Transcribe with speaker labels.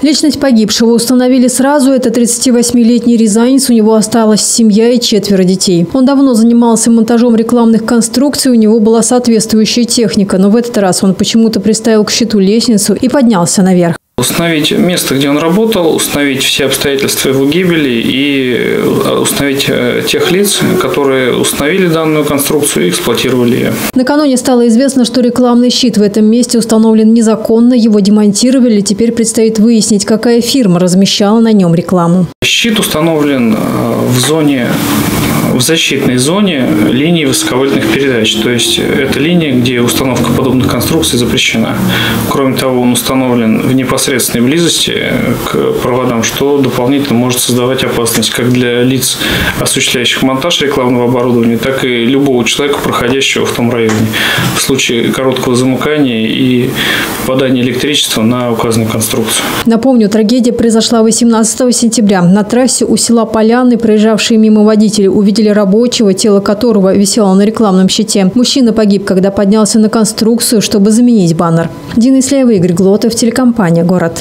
Speaker 1: Личность погибшего установили сразу. Это 38-летний рязанец. У него осталась семья и 4 детей. Он давно занимался монтажом рекламных конструкций. У него была соответствующая техника. Но в этот раз он почему-то приставил к щиту лестницу и поднялся наверх.
Speaker 2: Установить место, где он работал, установить все обстоятельства его гибели и установить тех лиц, которые установили данную конструкцию и эксплуатировали ее.
Speaker 1: Накануне стало известно, что рекламный щит в этом месте установлен незаконно, его демонтировали. Теперь предстоит выяснить, какая фирма размещала на нем рекламу.
Speaker 2: Щит установлен в защитной зоне линии высоковольтных передач. То есть это линия, где установка подобных конструкций запрещена. Кроме того, он установлен в непосредственной близости к проводам, что дополнительно может создавать опасность как для лиц, осуществляющих монтаж рекламного оборудования, так и любого человека, проходящего в том районе, в случае короткого замыкания и попадания электричества на указанную конструкцию.
Speaker 1: Напомню, трагедия произошла 18 сентября. На трассе у села Поляны проезжавшие мимо водители увидели рабочего, тело которого висело на рекламном щите. Мужчина погиб, когда поднялся на конструкцию, чтобы заменить баннер. Дина Исляева, Игорь Глотов, телекомпания «Город».